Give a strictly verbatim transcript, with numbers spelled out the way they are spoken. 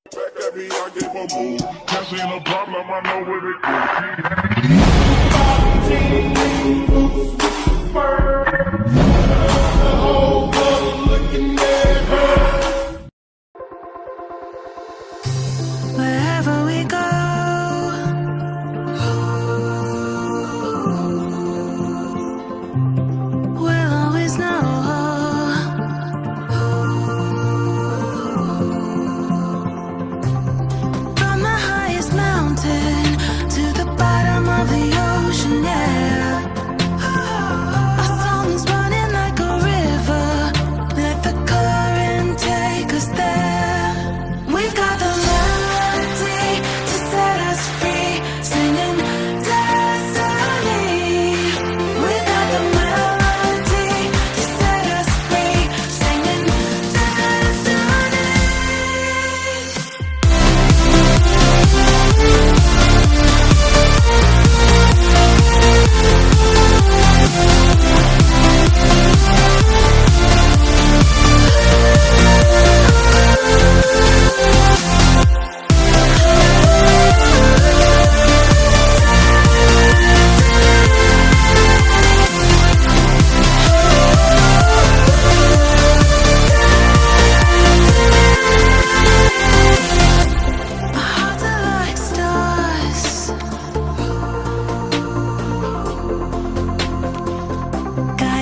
Back at me, I give a move. Cash ain't a problem, I know where it the whole world looking at her. Wherever we go, we'll always know. From the highest mountain to the bottom of the ocean, yeah. Our song is running like a river. Let the current take us there. We've got the melody to set us free, singing destiny. We've got the melody to set us free, singing destiny. Our hearts are like stars,